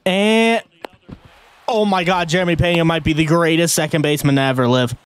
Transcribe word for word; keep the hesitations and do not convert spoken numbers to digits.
And oh my God, Jeremy Pena might be the greatest second baseman to ever live.